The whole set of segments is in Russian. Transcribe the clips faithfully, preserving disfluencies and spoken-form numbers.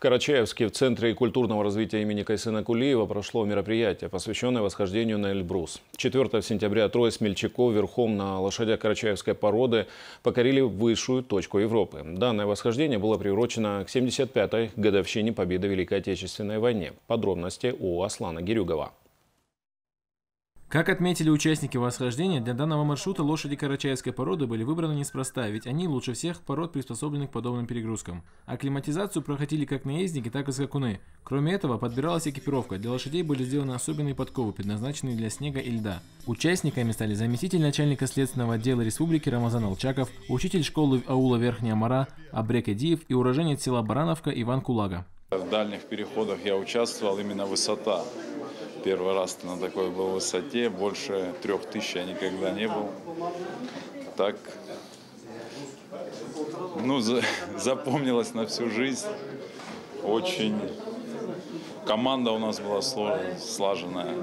Карачаевске в Центре культурного развития имени Кайсена Кулиева прошло мероприятие, посвященное восхождению на Эльбрус. четвёртого сентября трое смельчаков верхом на лошадях карачаевской породы покорили высшую точку Европы. Данное восхождение было приурочено к семьдесят пятой годовщине победы в Великой Отечественной войне. Подробности у Аслана Гирюгова. Как отметили участники восхождения, для данного маршрута лошади карачаевской породы были выбраны неспроста, ведь они лучше всех пород приспособлены к подобным перегрузкам. Акклиматизацию проходили как наездники, так и скакуны. Кроме этого, подбиралась экипировка. Для лошадей были сделаны особенные подковы, предназначенные для снега и льда. Участниками стали заместитель начальника следственного отдела республики Рамазан Алчаков, учитель школы аула Верхняя Мара Абрек Эдиев и уроженец села Барановка Иван Кулага. В дальних переходах я участвовал, именно высота. Первый раз на такой был высоте, больше трех тысяч я никогда не был. Так, ну, за, запомнилось на всю жизнь. Очень команда у нас была слаженная.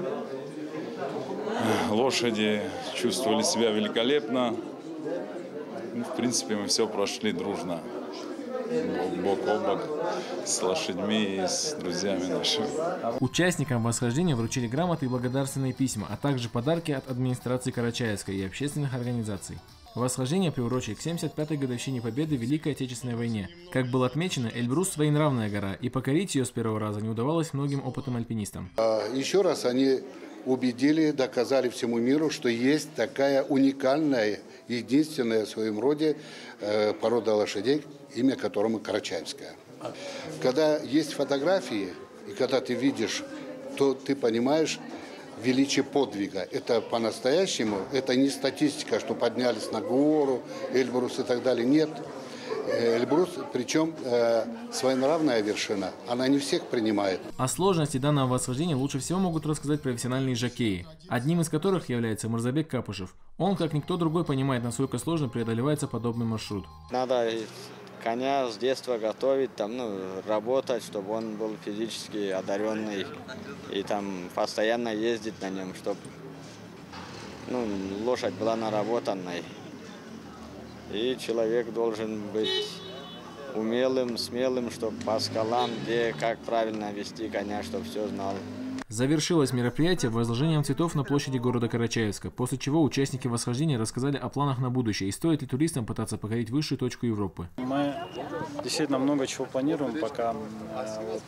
Лошади чувствовали себя великолепно. Ну, в принципе, мы все прошли дружно. Бок о бок с лошадьми и с друзьями нашими. Участникам восхождения вручили грамоты и благодарственные письма, а также подарки от администрации Карачаевской и общественных организаций. Восхождение приурочили к семьдесят пятой годовщине победы в Великой Отечественной войне. Как было отмечено, Эльбрус своенравная гора, и покорить ее с первого раза не удавалось многим опытным альпинистам. Еще раз они убедили, доказали всему миру, что есть такая уникальная, единственная в своем роде порода лошадей, имя которому Карачаевская. Когда есть фотографии, и когда ты видишь, то ты понимаешь величие подвига. Это по-настоящему, это не статистика, что поднялись на гору, Эльбрус и так далее. Нет. Эльбрус, причем э, своенравная вершина, она не всех принимает. О сложности данного восхождения лучше всего могут рассказать профессиональные жокеи, одним из которых является Мурзабек Капушев. Он, как никто другой, понимает, насколько сложно преодолевается подобный маршрут. Надо коня с детства готовить, там, ну, работать, чтобы он был физически одаренный, и там постоянно ездить на нем, чтобы, ну, лошадь была наработанной. И человек должен быть умелым, смелым, чтобы по скалам, где, как правильно вести коня, чтобы все знал. Завершилось мероприятие возложением цветов на площади города Карачаевска, после чего участники восхождения рассказали о планах на будущее и стоит ли туристам пытаться покорить высшую точку Европы. Мы действительно много чего планируем пока, вот,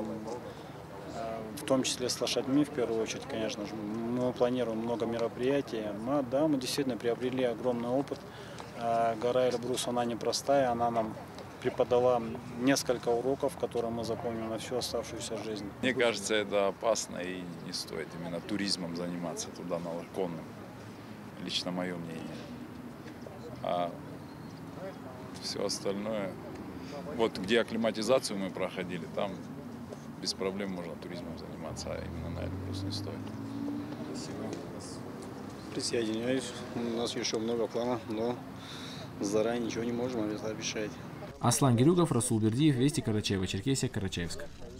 в том числе с лошадьми в первую очередь, конечно же. Мы планируем много мероприятий. Мы, да, мы действительно приобрели огромный опыт. Гора Эльбрус, она непростая, она нам преподала несколько уроков, которые мы запомним на всю оставшуюся жизнь. Мне кажется, это опасно и не стоит именно туризмом заниматься туда на конном. Лично мое мнение. А все остальное, вот где акклиматизацию мы проходили, там без проблем можно туризмом заниматься, а именно на Эльбрус не стоит. Присоединяюсь. У нас еще много планов, но заранее ничего не можем обещать. Аслан Гирюгов, Расул Бердиев, Вести Карачаево, Черкесия, Карачаевск.